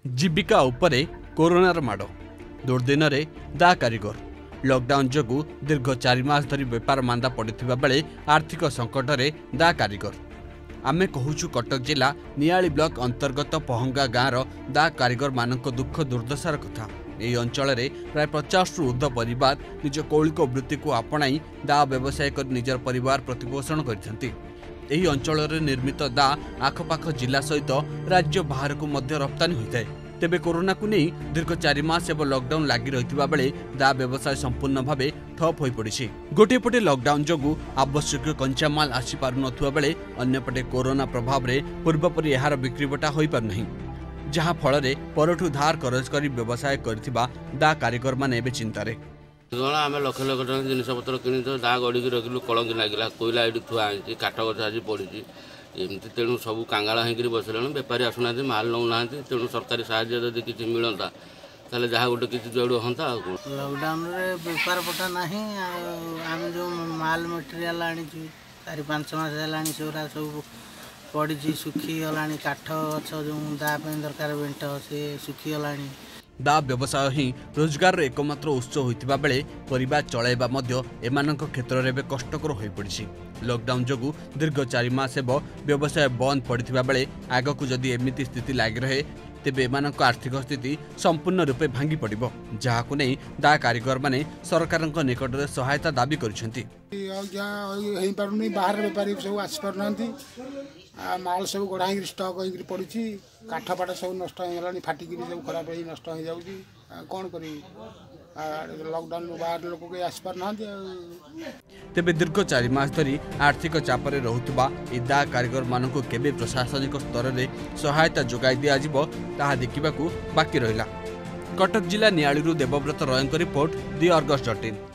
जीविका उपरे कोरोनार माड़ दुर्दिन दा कारीगर लॉकडाउन जोगु दीर्घ 4 मास धरी बेपार मांदा पड़ता बेले आर्थिक संकट में दा कारीगर आमे कहूचु कटक जिला नियाली ब्लॉक अंतर्गत पहंगा गाँव दा कारीगर मानक दुख दुर्दशार कथा। यह अंचल प्राय 50 रु ऊर्ध्व परिवार निज कौलिक वृत्ति को आपणाई दा व्यवसाय कर निजर परिवार प्रतिपोषण करथंती। एही अंचल निर्मित दा आखपाख जिला सहित राज्य बाहर को मध्य रप्तानी होता है। तेबे कोरोना को नहीं दीर्घ 4 मास एवं लॉकडाउन लगी रही बेले दा व्यवसाय संपूर्ण भाव ठप हो पड़ी। गोटे पटे लॉकडाउन जोगु आवश्यक कंचामाल आसी पारु नथुवा बेले अन्यपटे कोरोना प्रभाव में पूर्वपरि यार बिक्रीबटा हो पार नहीं, जहाँ फल परठू धार करज कर व्यवसाय करथिबा दा कारीगर माने एबे चिंतारे। आम लक्ष लक्ष टका जिन पतर कि दा गड़ी रखिलु कलंकी लगे कोईला ये थुआ काठ गछ आज पड़ी एमती तेणु सब कांगाला होकर बसला बेपारी आसुना माल नौना तेणु सरकारी साहाय्य किसी मिलता ताले जहाँ गोटे किसी जोड़ हाँ। लॉकडाउन रे बेपार पटा नहीं आम जो माल मटेरियल आनी 4-5 मास है सब पड़ी सुखी गला काठ गछ जो दा दरकार बेंट से सुखी गला। दा व्यवसाय ही रोजगार एकमात्र उत्स होइतिबा बेले परिवार चलाइबा मध्य एमानक क्षेत्र में कष्टकर हो पड़ी। लॉकडाउन जोगु दीर्घ 4 मास व्यवसाय बंद पड़ता बेले आगक जदि एमिति स्थिति लगी रहे तेबे एमानक आर्थिक स्थिति संपूर्ण रूपे भांगी पड़िबो, जहाकु नै दा कारीगर माने सरकारक निकट में सहायता दाबी करिसेंती। बाहर बेपारी सब आसी पारनांती माल सब गढ़ाई स्टक हो पड़ी काठ पाठ सब नष्ट हो फाटिक सब खराब हो नष्ट हो जाऊँगी कौन करी लॉकडाउन बाहर लोक के आसी पारना। तेबे दीर्घ 4 मास धरी आर्थिक चापरे रहुतबा दा कारीगर मानकु केबे प्रशासनिक स्तर में सहायता जोगाई दिया जिवो ताहा देखिबाकू बाकी रहिला। कटक जिला नियाली देवव्रत रॉयଙ୍କ रिपोर्ट दि अर्गस.in।